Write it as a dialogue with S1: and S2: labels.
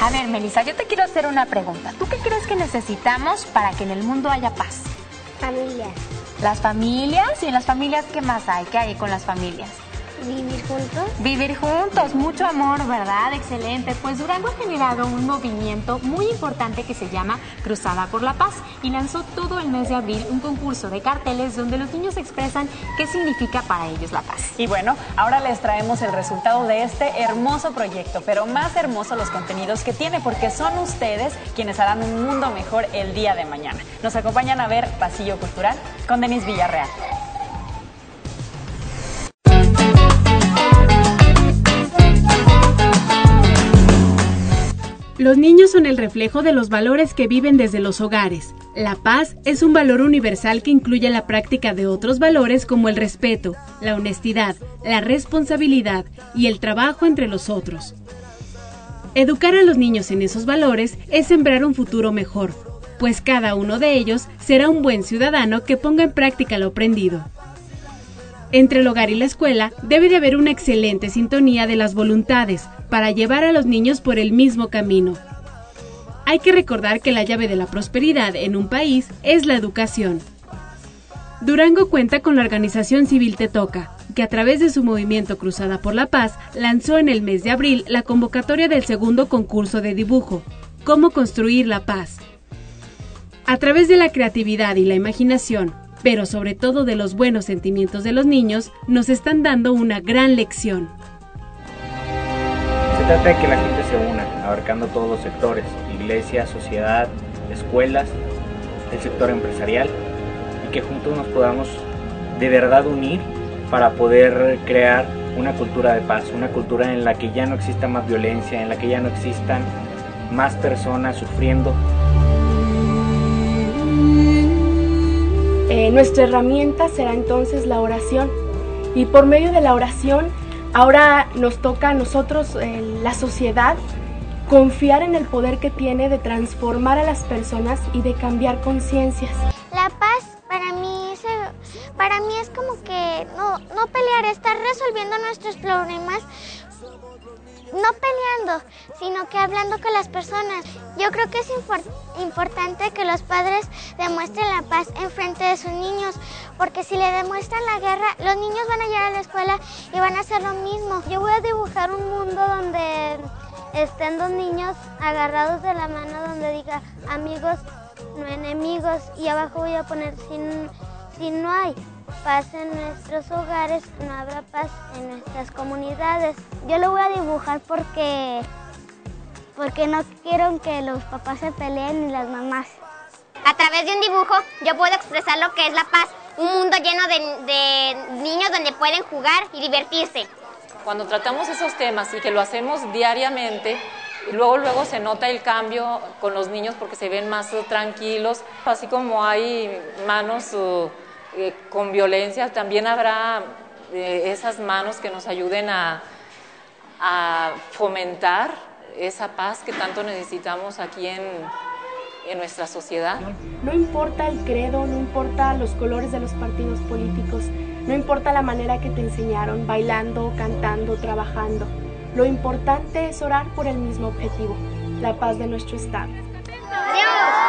S1: A ver, Melissa, yo te quiero hacer una pregunta. ¿Tú qué crees que necesitamos para que en el mundo haya paz?
S2: Familias.
S1: ¿Las familias? ¿Y en las familias qué más hay? ¿Qué hay con las familias?
S2: Vivir juntos.
S1: Vivir juntos, mucho amor, ¿verdad? Excelente. Pues Durango ha generado un movimiento muy importante que se llama Cruzada por la Paz y lanzó todo el mes de abril un concurso de carteles donde los niños expresan qué significa para ellos la paz.
S3: Y bueno, ahora les traemos el resultado de este hermoso proyecto, pero más hermoso los contenidos que tiene, porque son ustedes quienes harán un mundo mejor el día de mañana. Nos acompañan a ver Pasillo Cultural con Denise Villarreal.
S4: Los niños son el reflejo de los valores que viven desde los hogares. La paz es un valor universal que incluye la práctica de otros valores como el respeto, la honestidad, la responsabilidad y el trabajo entre los otros. Educar a los niños en esos valores es sembrar un futuro mejor, pues cada uno de ellos será un buen ciudadano que ponga en práctica lo aprendido. Entre el hogar y la escuela debe de haber una excelente sintonía de las voluntades para llevar a los niños por el mismo camino. Hay que recordar que la llave de la prosperidad en un país es la educación. Durango cuenta con la organización civil Te Toca, que a través de su movimiento Cruzada por la Paz lanzó en el mes de abril la convocatoria del segundo concurso de dibujo, Cómo construir la paz. A través de la creatividad y la imaginación, pero sobre todo de los buenos sentimientos de los niños, nos están dando una gran lección.
S5: Se trata de que la gente se una, abarcando todos los sectores, iglesia, sociedad, escuelas, el sector empresarial, y que juntos nos podamos de verdad unir para poder crear una cultura de paz, una cultura en la que ya no exista más violencia, en la que ya no existan más personas sufriendo.
S6: Nuestra herramienta será entonces la oración, y por medio de la oración ahora nos toca a nosotros, la sociedad, confiar en el poder que tiene de transformar a las personas y de cambiar conciencias.
S2: La paz para mí es como que no pelear, estar resolviendo nuestros problemas, no peleando, sino que hablando con las personas. Yo creo que es importante que los padres demuestren la paz en frente de sus niños, porque si le demuestran la guerra, los niños van a llegar a la escuela y van a hacer lo mismo. Yo voy a dibujar un mundo donde estén dos niños agarrados de la mano, donde diga amigos, no enemigos, y abajo voy a poner si no hay paz en nuestros hogares, no habrá paz en nuestras comunidades. Yo lo voy a dibujar porque no quiero que los papás se peleen ni las mamás.
S7: A través de un dibujo yo puedo expresar lo que es la paz, un mundo lleno de niños donde pueden jugar y divertirse.
S8: Cuando tratamos esos temas y que lo hacemos diariamente, luego se nota el cambio con los niños porque se ven más tranquilos. Así como hay manos con violencia, también habrá esas manos que nos ayuden a fomentar esa paz que tanto necesitamos aquí en nuestra sociedad.
S6: No importa el credo, no importa los colores de los partidos políticos, no importa la manera que te enseñaron, bailando, cantando, trabajando. Lo importante es orar por el mismo objetivo, la paz de nuestro estado.
S7: ¡Adiós!